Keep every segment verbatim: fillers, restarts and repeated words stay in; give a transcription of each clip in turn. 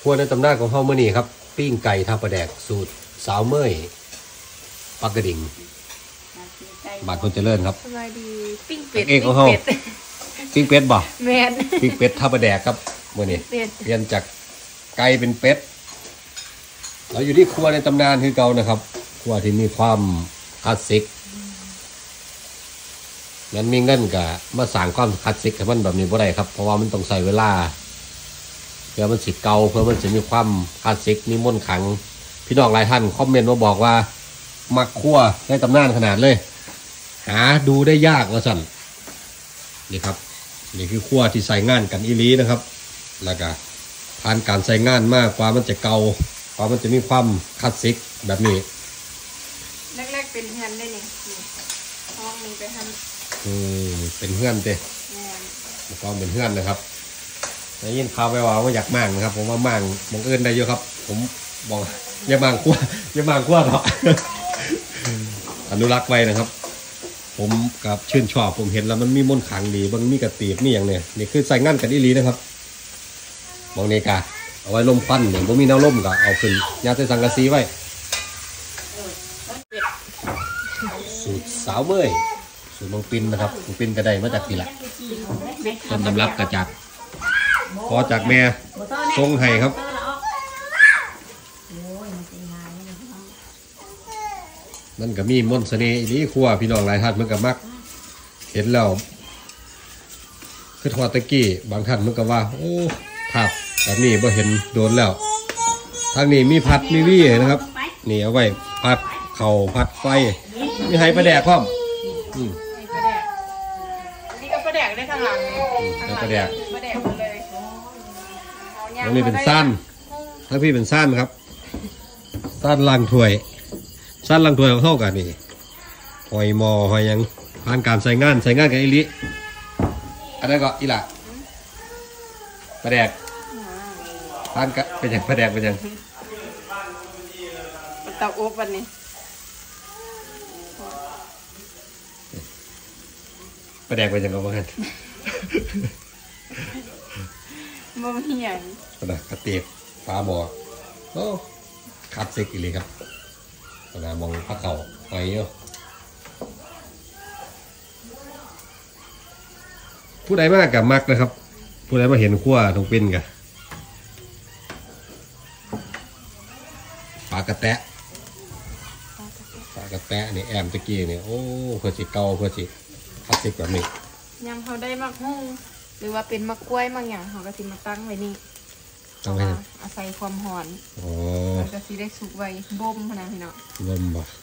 ครัวในตำนานของเฮามื้อนี้ครับปิ้งไก่ท่าประแดกสูตรสาวเมยปักกระดิ่งบาดคนเจริญครับสบายดีปิ้งเป็ดเอกของเฮาปิ้งเป็ดบ่แม่นปิ้งเป็ดท่าประแดกครับมื้อนี้เปลี่ยนจากไก่เป็นเป็ดเราอยู่ที่ครัวในตำนานคือเก่านะครับครัวที่มีความคลาสสิกนั้นมีเงินกับมาสร้างความคลาสสิกให้มันแบบนี้บ่ได้ครับเพราะว่ามันต้องใช้เวลาเพื่อมันสิเก่าเพื่อมันจะมีความคลาสสิกมีมนต์ขลังพี่น้องหลายท่านคอมเมนต์มาบอกว่ามักครัวในตำนานขนาดเลยหาดูได้ยากว่าสั่นนี่ครับนี่คือครัวที่ใส่งานกันอีหลีนะครับแล้วก็ผ่านการใส่งานมากกว่ามันจะเก่ากว่ามันจะมีความคลาสสิกแบบนี้แรกๆเป็นเฮือนได้นี่ห้องนี้ไปทำอืมเป็นเฮือนเด้ก็เป็นเฮือนนะครับได้ยินข่าวไปว่าว่าอยากมั่งนะครับผมว่ามั่งบังเอิญได้เยอะครับผมบอกอย่ามั่งขั้วอย่ามั่งขั้วเถอะอนุรักษ์ไว้นะครับผมกับชื่นชอบผมเห็นแล้วมันมีมนต์ขลังดีบางมีกระตีบนี่อย่างเนี้ยนี่คือใส่งานกันอีหลีนะครับมองเนกาเอาไว้ลมควันเนี่ยผมมีแนวลมก็เอาขึ้นยาใส่สังกะสีไว้สูตรสาวเมยสูตรน้องปินนะครับน้องปินกระไดมาจากที่ละต้นตำรับกระจัดพอจากแม่ทรงไห้ครับมันก็มีมนต์เสน่ห์นี้ครัวพี่น้องหลายท่านมันก็มักเห็นแล้วคือทอดตะกี้บางท่านมันก็ว่าโอ้ภาพแบบนี้พอเห็นโดนแล้วทางนี้มีผัดมีวี่นะครับนี่เอาไว้ผัดเข่าผัดไฟมีไห้ประแดกพร้อมอืมนี่ก็ประแดกได้ข้างหลังแล้วประแดกประแดกเลยแล้วนี่เป็นสั้นทั้งพี่เป็นสั้นครับสั้นลังถ้วยสั้นลังถ้วยของเข้ากันนี่หอยมอหอยยังผ่านการใส่งานใส่งานกับไอริอันนั้นก็อีหละประแดกผ่านกันเป็นยังประแดกเป็นยังเตาอบวันนี้ประแดกเป็นยังไงบ้างกันบ่มีหยังนะกระเตียบปลาหมอโอ้คัดเซ็กอีเลยครับนะมองพระเข่าไปเยอะผู้ใดมากกับมักนะครับผู้ใดมาเห็นขั้วตรงปิ้นกันปลากระแตะปลากระแตะนี่แอมตะกี้เนี่ยโอ้เพื่อจิเกาเพื่อจิคัดเซ็กแบบนี้ยังเขาได้มักฮู้หรือว่าเป็นมะกล้วยบางอย่างเขาก็สิมาตั้งไว้นี่ตั้งไว้อาศัยความหอนอ๋อมันก็สิได้สุกไว้บ่มพนันพี่เนาะบ่มบ่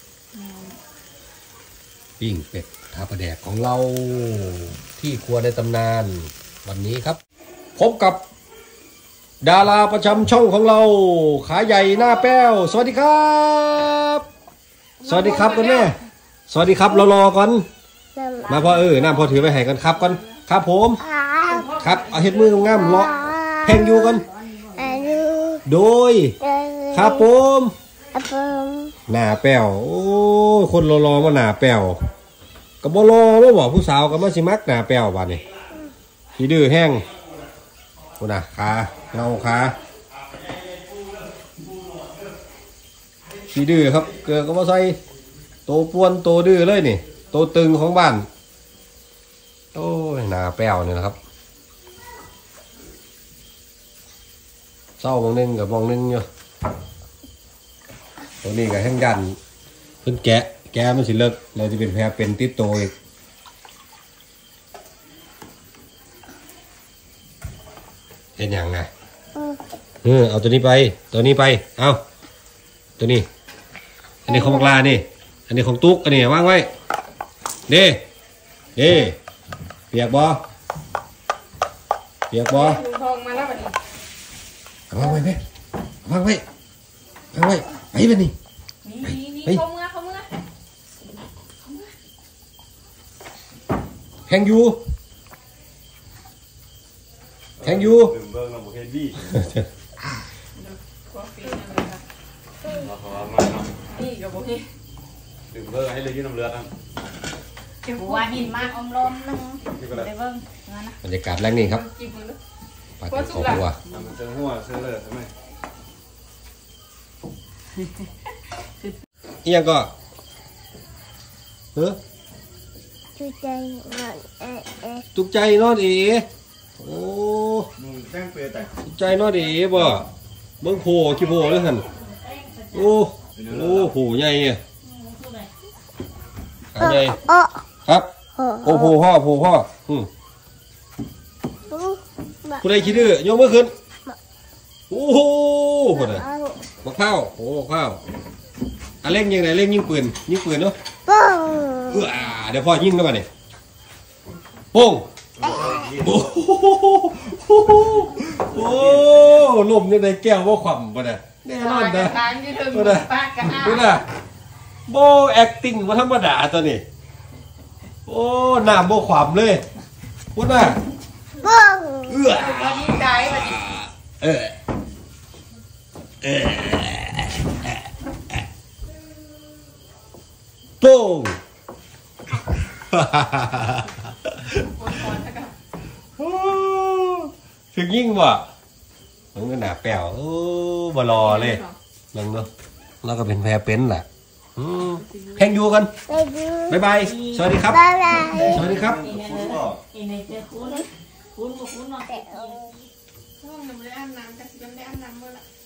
ปิ้งเป็ดท่าประแดกของเราที่ครัวในตำนานวันนี้ครับพบกับดาราประจำช่องของเราขาใหญ่หน้าแป้วสวัสดีครับสวัสดีครับคุณแม่สวัสดีครับรอๆก่อนมาพ่อเออน้าพ่อถือไปให้กันครับกันครับผมครับเอาเห็ดมืองามเลาะแพงอยู่กันโดยครับผมหน้าแป้วโอ้คนรอๆมาหน้าแป้วกับบรอมาบอกผู้สาวกับมาสิมักหน้าแป้วบ้านนี่ขี้ดื้อแห้งคุณน่ะขาเงาขาขี้ดื้อครับเกลือก็มาใส่โตป่วนโตดื้อเลยนี่โตตึงของบ้านโอ้ยหน้าแป้วนี่นะครับเศร้ามองนึงกับมองนึงอยู่ตัวนี้กับแห้งยันเพิ่นแกะแกะมันสิเลิกเราจะเป็นแผลเป็นติดโตอีกเป็นอย่างไงเออเอาตัวนี้ไปตัวนี้ไปเอาตัวนี้อันนี้ของบักลานี่อันนี้ของตุ๊กอันนี้วางไว้เด้เด้เปียกบ่เปียกบ่ทองมาแล้วบัดนี้วางไว้ไหมวางไว้วางไว้ไปไปนี่นี่เขาเมื่อเขาเมื่อแข่งอยู่แข่งอยู่ดื่มเบิ้งเราบุกเฮดดี้นี่กับบุกดื่มเบิ้งให้เลยยืนน้ำเลือดนะหัวหินมากอมลมนึงไปเบิ้งบรรยากาศแรกนี่ครับปาดครอบครัวมันเจอหัวเสื้อเลยใช่ไหมอีหยังก็เฮ้อจุใจนอนเอ๊ะเอ๊ะตุกใจนอนเอ๋โอ้มึงแจ้งเปย์แต่ตุกใจนอนเอ๋บ่เบิ่งโผล่ขี้โผล่เลยหั่นโอ้โอ้โผล่ใหญ่เนี่ยขาใหญ่โอ้ครับโอ้โอ้โผล่พ่อโผล่พ่ออืมโอ้ผู้ใดคิดดื้อยกมือขึ้นโอ้โหพุ่นน่ะเอาบักข้าวโอ้บักข้าวอ่ะเล่งยิงไหนเล่งยิงปืนยิงปืนเนาะปุ้งเอออ่าเดี๋ยวพ่อยิงแล้วมาเนี่ยโป้งโอ้โหโอ้ลมยังไงแก้วว่าขวำป่ะเนี่ยแน่นอนนะร้านที่ถึงพุ่นน่ะปากกะอาพุ่นน่ะโบแอคติ้งว่าธรรมดาตัวนี้โอ้หน้าโบขวำเลยพุ่นน่ะปุ้งเอื้อวันนี้ใจวันนี้เออเออโป้ง โอ้ถึงยิ่งว่ะมันก็หนาแป๋วโอ้บลอเลยลองดูแล้วก็เป็นแพรเป็นแหละอืมแข่งอยู่กันไปดูบ๊ายบายสวัสดีครับบ๊ายบายสวัสดีครับกินในเจ้าคุ้นคุ้นบ่คุ้นเนาะแต่ห้องยังไม่ได้อาบน้ำกันยังไม่ได้อาบน้ำเมื่อไหร่